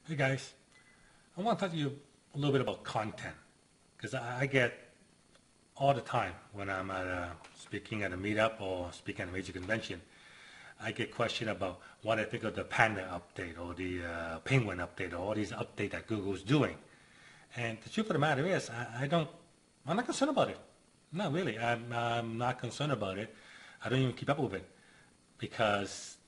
Hey guys, I want to talk to you a little bit about content because I get all the time when I'm speaking at a meetup or speaking at a major convention, I get questioned about what I think of the Panda update or the Penguin update or all these updates that Google's doing. And the truth of the matter is, I'm not concerned about it. Not really. I'm not concerned about it. I don't even keep up with it because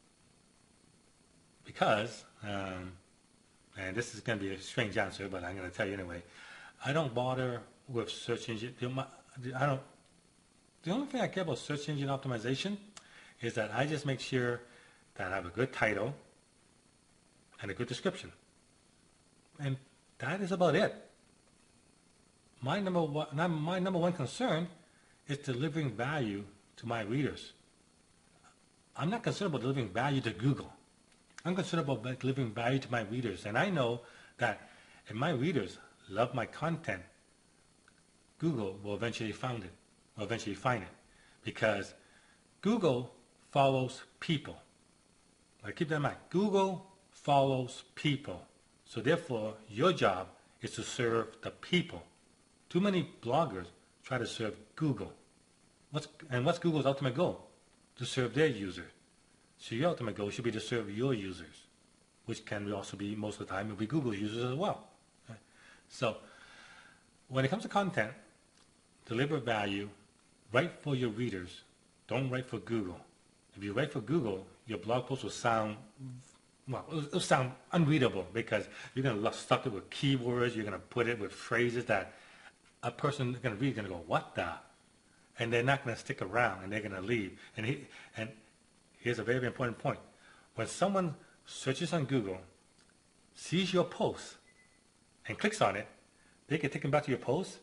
because and this is going to be a strange answer, but I'm going to tell you anyway. I don't bother with search engine. I don't. The only thing I care about search engine optimization is that I just make sure that I have a good title and a good description, and that is about it. My number one concern is delivering value to my readers. I'm not concerned about delivering value to Google. I'm concerned about delivering value to my readers, and I know that if my readers love my content, Google will eventually find it, because Google follows people. Like, keep that in mind. Google follows people, so therefore your job is to serve the people. Too many bloggers try to serve Google. What's Google's ultimate goal? To serve their users. So your ultimate goal should be to serve your users, which can also be, most of the time, it'll be Google's users as well. Right? So when it comes to content, deliver value, write for your readers. Don't write for Google. If you write for Google, your blog post will sound, well, it'll sound unreadable because you're going to stuff it with keywords. You're going to put it with phrases that a person going to read is going to go, what the? And they're not going to stick around, and they're going to leave. And here's a very, very important point. When someone searches on Google, sees your post, and clicks on it, they get taken back to your post,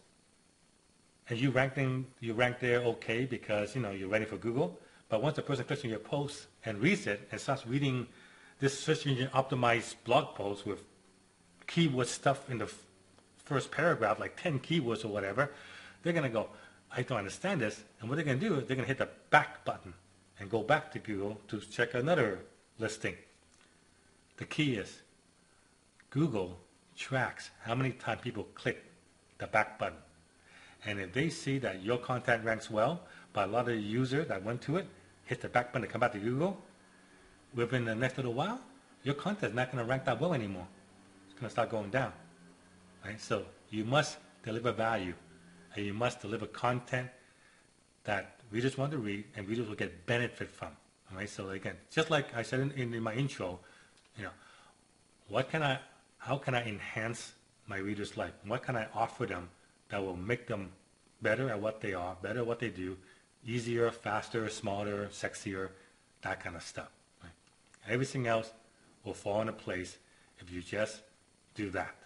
and you rank there okay because you're ready for Google. But once the person clicks on your post and reads it and starts reading this search engine optimized blog post with keyword stuff in the first paragraph, like 10 keywords or whatever, they're going to go, I don't understand this. And what they're going to do is they're going to hit the back button and go back to Google to check another listing. The key is Google tracks how many times people click the back button. And if they see that your content ranks well, but a lot of the users that went to it hit the back button to come back to Google, within the next little while, your content is not going to rank that well anymore. It's going to start going down. Right? So you must deliver value, and you must deliver content that readers want to read and readers will get benefit from. All right? So again, just like I said in my intro, how can I enhance my readers' life? What can I offer them that will make them better at what they are, better at what they do, easier, faster, smarter, sexier, that kind of stuff. Right? Everything else will fall into place if you just do that.